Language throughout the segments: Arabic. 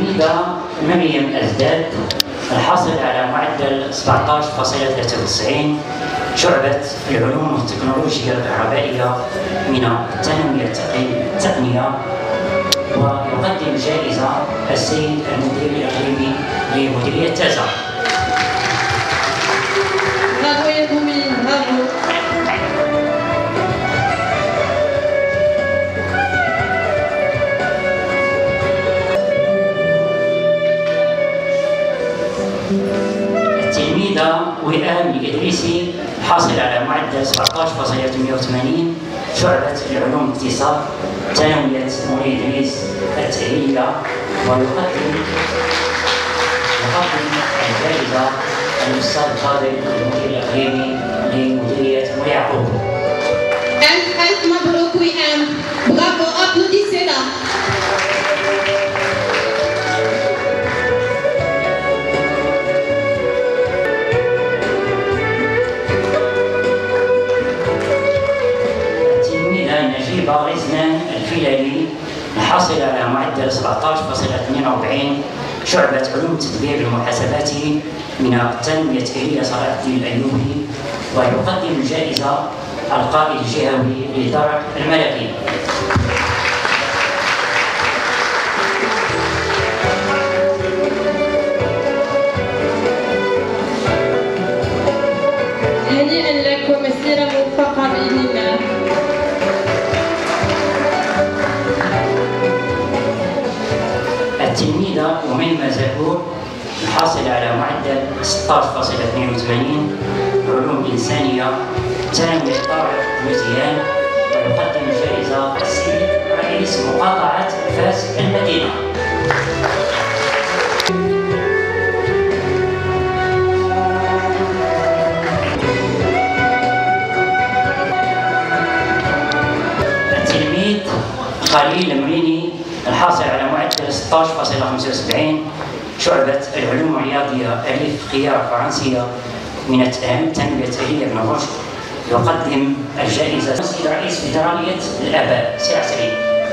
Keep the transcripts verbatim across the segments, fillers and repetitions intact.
التلميذة مريم أزداد الحاصل على معدل سبعة عشر فاصلة ثلاثة وتسعين شعبة العلوم والتكنولوجيا الكهربائية من الثانوية التقنية، ويقدم جائزة السيد المدير الإقليمي لمديرية تازة. برافو يا بومين، برافو. التلميذة وئام الإدريسي حاصل على معدل سبعة عشر فاصلة ثمانية وثمانين شعبة العلوم الاقتصاد ثانوية مولاي إدريس التأهيلية، ويقدم يقدم الجائزة الأستاذ الفاضل المدير الإقليمي لمديرية مولاي يعقوب. ألف ألف مبروك وئام، برافو، أبلوديسينا. رزنان الفيلالي الحاصل على معدل سبعة عشر فاصلة اثنين وأربعين شعبة علوم التدبير المحاسباتي من الثانوية التأهيلية صلاح الدين الأيوبي، ويقدم الجائزة القائد الجهوي للدرك الملكي. هنيئا لك ومسيرة موفقة بإذن الله. التلميذة أميمة زكور الحاصل على معدل ستة عشر فاصلة اثنين وثمانين علوم إنسانية ثانوية طارق مزيان، ويقدم الجائزة السيد رئيس مقاطعة فاس المدينة. التلميذ خليل المريني الحاصل على معدل ستة عشر فاصلة خمسة وسبعين شعبة العلوم الرياضية ألف خيار فرنسية من الثانوية التأهيلية بن رشد، يقدم الجائزة السيد رئيس فيدرالية الآباء سي عسري.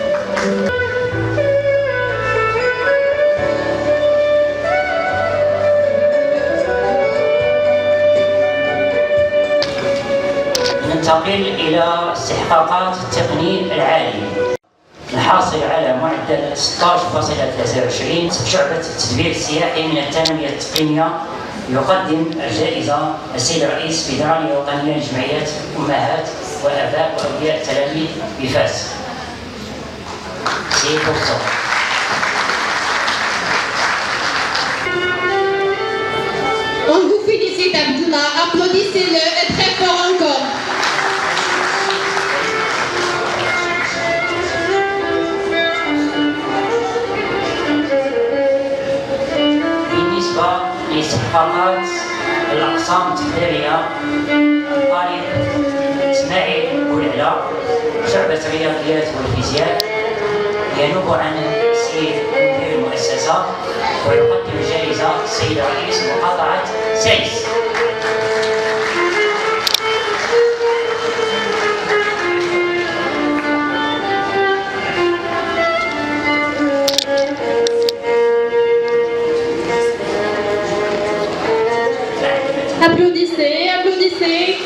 ننتقل إلى استحقاقات التقني العالي الحاصل على معدل ستة عشر فاصلة ثلاثة وعشرين شعبة التدبير السياحي من الثانوية التقنية، يقدم الجائزة السيد رئيس فيدرالية وطنية لجمعيات أمهات وآباء وأولياء التلاميذ بفاس سي بوكسو. On vous félicite Abdullah, applaudissez-le et très fort encore. لاستحقاقات الأقسام التقديرية الطالب إسماعيل بولعلة شعبة الرياضيات والفيزياء ينوب عن السيد مدير المؤسسة، ويقدم الجائزة السيد رئيس مقاطعة سايس. Applaudissez, applaudissez.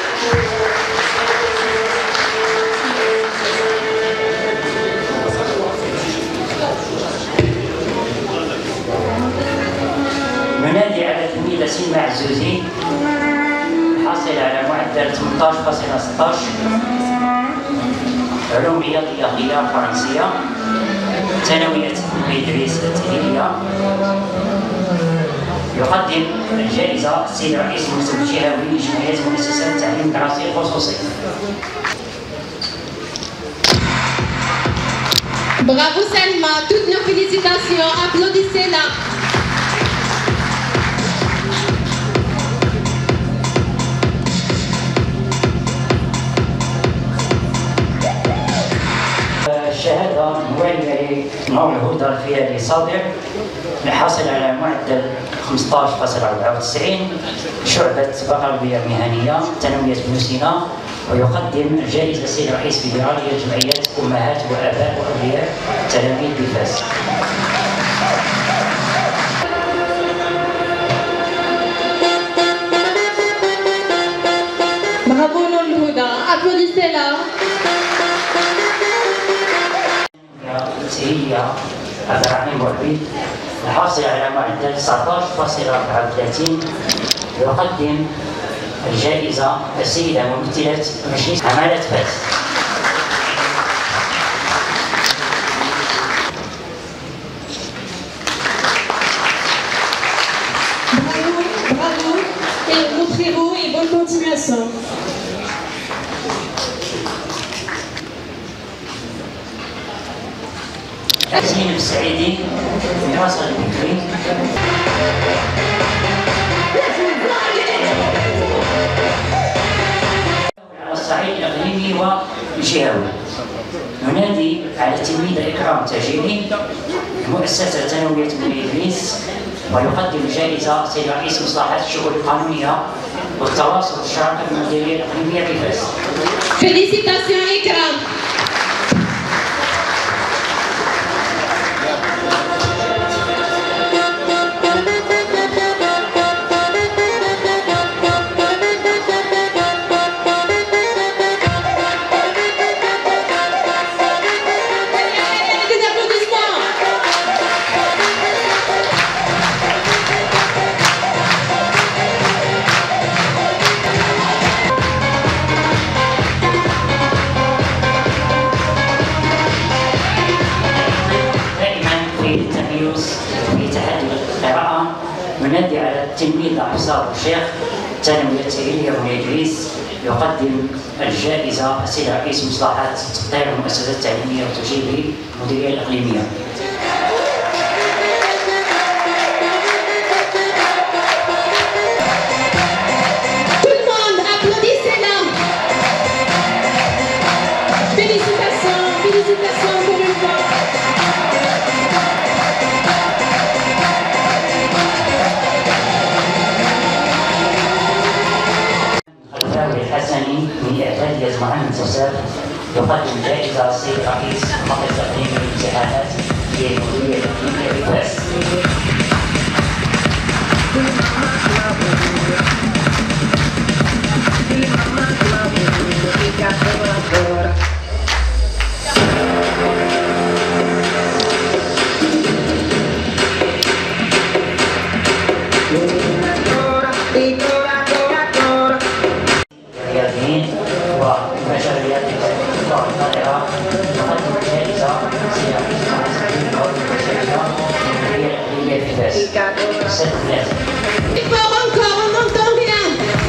ننادي على التلميذة سلمى عزوزي حاصل على معدل ثمانية عشر فاصلة ستة عشر علوم رياضية خيار فرنسية ثانوية مولاي إدريس التأهيلية، يقدم الجائزة السيد رئيس المكتب الجهوي لجمعية مؤسسات التعليم الدراسي الخصوصي. Bravo Salma, toutes nos félicitations, applaudissez-la. الشهادة موالية لنور الهدى الفيالي صادق الحاصل على معدل خمسة عشر فاصلة أربعة وتسعين شعبة بقربية مهنية ثانوية بن سينا، ويقدم الجائزة السيد رئيس فيدرالية جمعيات أمهات وآباء وأولياء التلاميذ بفاس. applaudissez-la. هي عبد الرحيم وعبيد الحاصل على معدل تسعطاش فاصلة أربعة وثلاثين يقدم الجائزة السيدة ممثلة مجلس عمالة فاس. Bravo, bravo et montrez-vous et bonne continuation. زين السعيدي ناصر البكري على الصعيد الإقليمي والجهوي. ننادي على التلميذ إكرام تاجيري المؤسسة الثانوية بن إدريس ويقدم جائزة سيد رئيس مصلحة الشؤون القانونية والتواصل الشراكة المديرية الإقليمية بفاس. Félicitations Ikram. في تحدي القراءة ننادي على التلميذ حسام الشيخ الثانوية التأهيلية بن إدريس يقدم الجائزة السيد رئيس مصلحة تطوير المؤسسات التعليمية والتوجيهية المديرية الإقليمية. الحسني من إعدادية معلم جوزيف يقدم جائزة السيد رئيس المركز الإقليمي للامتحانات للمديرية الإقليمية بفاس. ومجاليات الطائرة تقدم جائزة سيد رئيس المديرية الإقليمية بفاس. ست ثلاثة. Encore, on n'entend rien.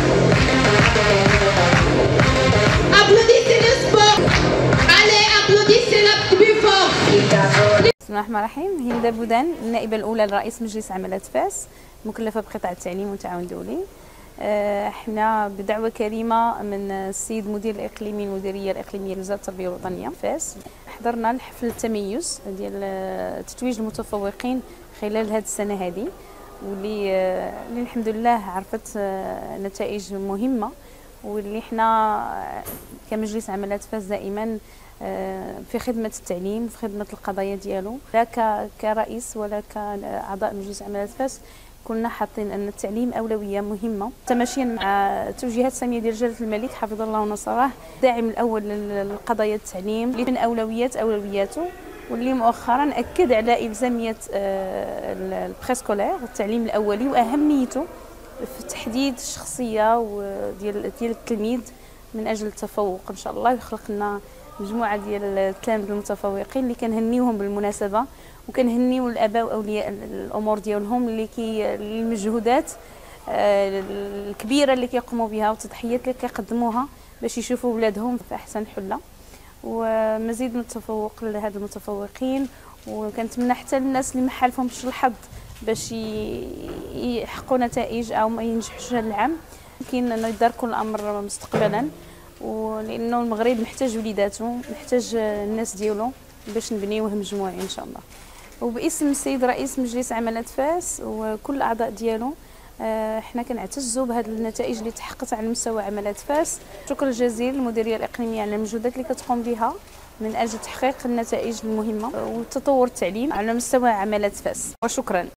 Applaudissez le sport. Allez, applaudissez la plus fort. بسم الله الرحمن الرحيم. هند بودان النائبة الأولى لرئيس مجلس عمالة فاس مكلفة بقطاع التعليم والتعاون الدولي. احنا بدعوة كريمة من السيد مدير الإقليمي المديرية الإقليمية لوزارة التربية الوطنية فاس حضرنا الحفل التميز ديال تتويج المتفوقين خلال هذه السنة هذه واللي اللي الحمد لله عرفت نتائج مهمة واللي احنا كمجلس عمالة فاس دائما في خدمة التعليم وفي خدمة القضايا ديالو لا كرئيس ولا كأعضاء مجلس عمالة فاس كنا حاطين ان التعليم اولويه مهمه تماشيا مع توجيهات ساميه ديال جلاله الملك حفظه الله ونصره الداعم الاول للقضايا التعليم اللي من اولويات اولوياته واللي مؤخرا اكد على الزاميه البريسكولير التعليم الاولي واهميته في تحديد الشخصيه ديال ديال التلميذ من اجل التفوق ان شاء الله ويخلق لنا مجموعه ديال التلاميذ المتفوقين اللي كنهنيوهم بالمناسبه وكنهنيو الاباء واولياء الامور ديالهم اللي كي المجهودات الكبيره اللي كيقوموا بها والتضحيات اللي كيقدموها باش يشوفوا ولادهم في احسن حله ومزيد من التفوق لهاد المتفوقين وكنتمنى حتى للناس اللي ما حالفهمش الحظ باش يحققوا نتائج او ما ينجحوش هذا العام يمكن يداركوا الامر مستقبلا ولانه المغرب محتاج وليداته محتاج الناس ديالو باش نبنيوه مجموعي ان شاء الله. وباسم السيد رئيس مجلس عمالة فاس وكل الاعضاء ديالو احنا كنعتزوا بهذه النتائج اللي تحققت على مستوى عمالة فاس. شكر جزيل للمديريه الاقليميه على المجهودات اللي كتقوم بها من اجل تحقيق النتائج المهمه وتطور التعليم على مستوى عمالة فاس وشكرا.